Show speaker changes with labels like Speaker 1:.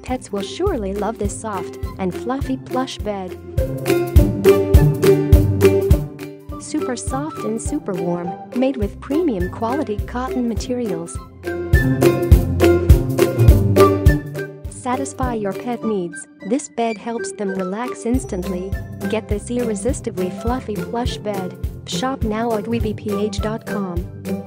Speaker 1: Pets will surely love this soft and fluffy plush bed. Super soft and super warm, made with premium quality cotton materials. Satisfy your pet needs. This bed helps them relax instantly. Get this irresistibly fluffy plush bed. Shop now at weebph.com.